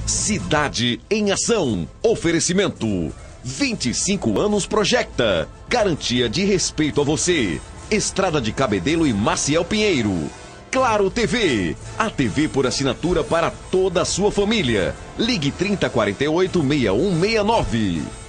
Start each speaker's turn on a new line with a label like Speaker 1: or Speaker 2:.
Speaker 1: Cidade em Ação. Oferecimento. 25 anos Projecta. Garantia de respeito a você. Estrada de Cabedelo e Maciel Pinheiro. Claro TV. A TV por assinatura para toda a sua família. Ligue 3048-6169.